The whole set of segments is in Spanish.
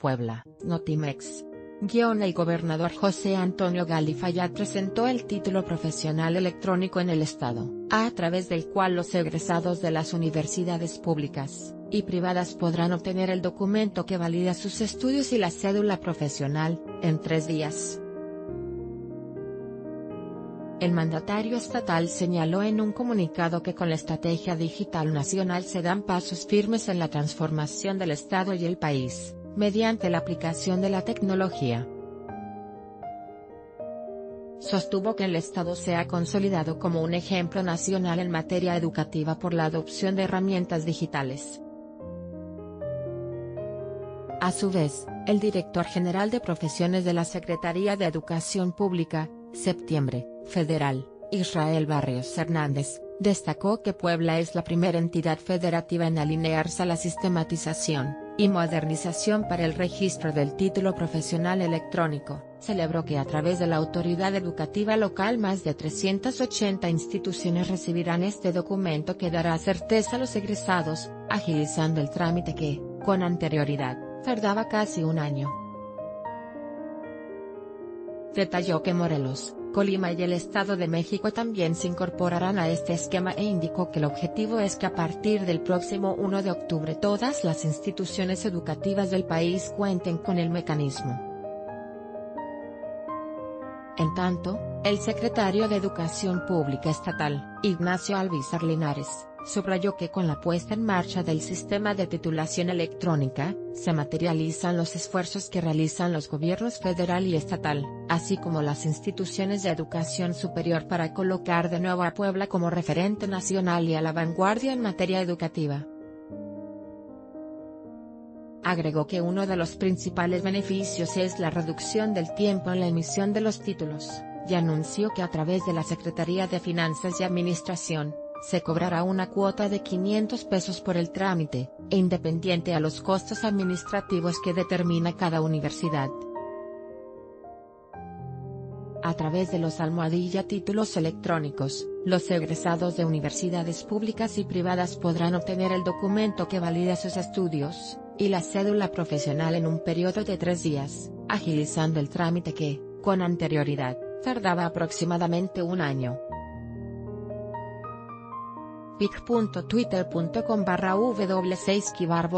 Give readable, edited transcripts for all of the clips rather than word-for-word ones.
Puebla. Notimex. El gobernador José Antonio Gali Fayad presentó el título profesional electrónico en el estado, a través del cual los egresados de las universidades públicas y privadas podrán obtener el documento que valida sus estudios y la cédula profesional, en 3 días. El mandatario estatal señaló en un comunicado que con la Estrategia Digital Nacional se dan pasos firmes en la transformación del Estado y el país, mediante la aplicación de la tecnología. Sostuvo que el Estado se ha consolidado como un ejemplo nacional en materia educativa por la adopción de herramientas digitales. A su vez, el director general de profesiones de la Secretaría de Educación Pública, Septiembre, Federal, Israel Barrios Hernández, destacó que Puebla es la primera entidad federativa en alinearse a la sistematización y modernización para el registro del título profesional electrónico. Celebró que a través de la autoridad educativa local más de 380 instituciones recibirán este documento que dará certeza a los egresados, agilizando el trámite que, con anterioridad, tardaba casi un año. Detalló que Morelos, Colima y el Estado de México también se incorporarán a este esquema e indicó que el objetivo es que a partir del próximo 1 de octubre todas las instituciones educativas del país cuenten con el mecanismo. En tanto, el secretario de Educación Pública Estatal, Ignacio Alvízar Linares, subrayó que con la puesta en marcha del sistema de titulación electrónica, se materializan los esfuerzos que realizan los gobiernos federal y estatal, así como las instituciones de educación superior para colocar de nuevo a Puebla como referente nacional y a la vanguardia en materia educativa. Agregó que uno de los principales beneficios es la reducción del tiempo en la emisión de los títulos, y anunció que a través de la Secretaría de Finanzas y Administración, se cobrará una cuota de 500 pesos por el trámite, independiente a los costos administrativos que determina cada universidad. A través de los títulos electrónicos, los egresados de universidades públicas y privadas podrán obtener el documento que valida sus estudios, y la cédula profesional en un periodo de 3 días, agilizando el trámite que, con anterioridad, tardaba aproximadamente un año.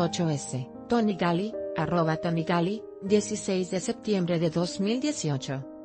pic.twitter.com/w6-8s, Tony Gali, @Tony Gali, 16 de septiembre de 2018.